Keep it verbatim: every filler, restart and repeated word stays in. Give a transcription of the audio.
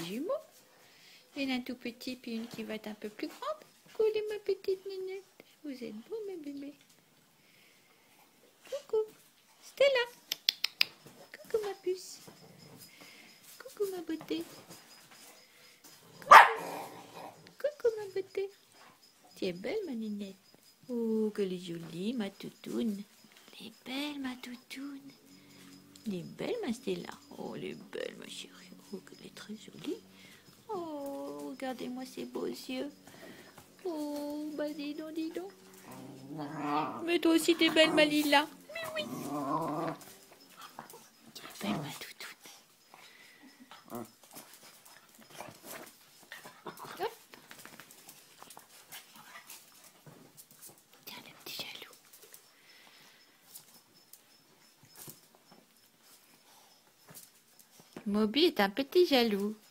des jumeaux. Une un tout petit, puis une qui va être un peu plus grande. Coucou ma petite nénette. Vous êtes beaux mes bébés. Coucou. Stella. Coucou ma puce. Coucou ma beauté. Coucou ma beauté. Tu es belle ma nénette. Oh, qu'elle est jolie ma toutoune. Elle est belle ma toutoune. Elle est belle ma Stella. Oh, elle est belle ma chérie. Oh, qu'elle est très jolie. Oh, regardez-moi ces beaux yeux. Oh, bah dis donc, dis donc. Mais toi aussi t'es belle ma Lila. Mais oui. Tu es belle ma toutoune. Hop. Tiens le petit jaloux. Moby est un petit jaloux.